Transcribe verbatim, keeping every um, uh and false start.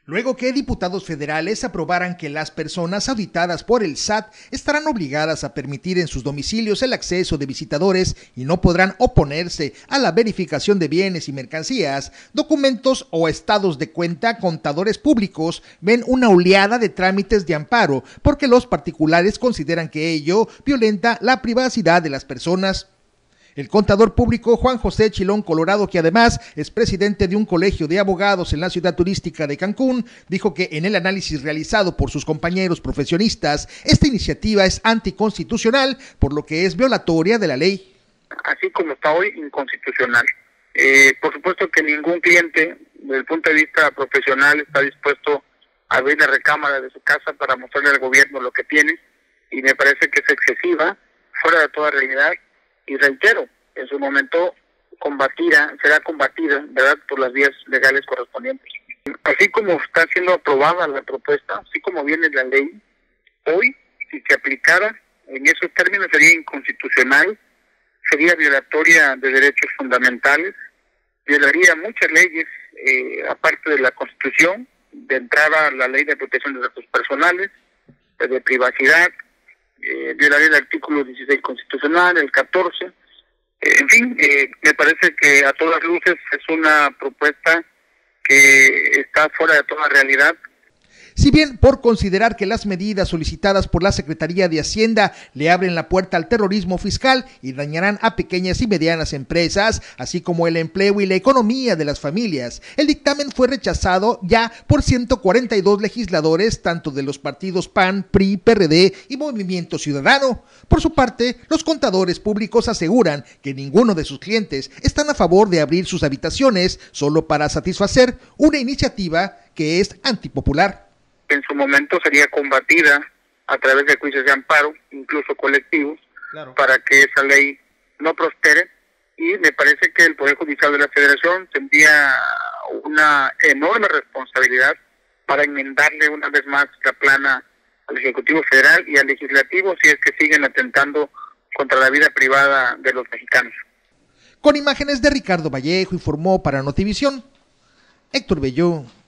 Luego que diputados federales aprobaran que las personas auditadas por el S A T estarán obligadas a permitir en sus domicilios el acceso de visitadores y no podrán oponerse a la verificación de bienes y mercancías, documentos o estados de cuenta, contadores públicos ven una oleada de trámites de amparo porque los particulares consideran que ello violenta la privacidad de las personas. El contador público Juan José Chilón Colorado, que además es presidente de un colegio de abogados en la ciudad turística de Cancún, dijo que en el análisis realizado por sus compañeros profesionistas, esta iniciativa es anticonstitucional, por lo que es violatoria de la ley. Así como está hoy, inconstitucional. Eh, por supuesto que ningún cliente, desde el punto de vista profesional, está dispuesto a abrir la recámara de su casa para mostrarle al gobierno lo que tiene, y me parece que es excesiva, fuera de toda realidad. Y reitero, en su momento combatida, será combatida, ¿verdad?, por las vías legales correspondientes. Así como está siendo aprobada la propuesta, así como viene la ley, hoy, si se aplicara en esos términos, sería inconstitucional, sería violatoria de derechos fundamentales, violaría muchas leyes, eh, aparte de la Constitución, de entrada la Ley de Protección de Datos Personales, de privacidad, Eh, violaría el artículo dieciséis constitucional, el catorce, eh, en fin, eh, me parece que a todas luces es una propuesta que está fuera de toda realidad. Si bien por considerar que las medidas solicitadas por la Secretaría de Hacienda le abren la puerta al terrorismo fiscal y dañarán a pequeñas y medianas empresas, así como el empleo y la economía de las familias, el dictamen fue rechazado ya por ciento cuarenta y dos legisladores, tanto de los partidos P A N, P R I, P R D y Movimiento Ciudadano. Por su parte, los contadores públicos aseguran que ninguno de sus clientes están a favor de abrir sus habitaciones solo para satisfacer una iniciativa que es antipopular. En su momento sería combatida a través de juicios de amparo, incluso colectivos, claro, para que esa ley no prospere, y me parece que el Poder Judicial de la Federación tendría una enorme responsabilidad para enmendarle una vez más la plana al Ejecutivo Federal y al Legislativo si es que siguen atentando contra la vida privada de los mexicanos. Con imágenes de Ricardo Vallejo, informó para Notivisión Héctor Belló.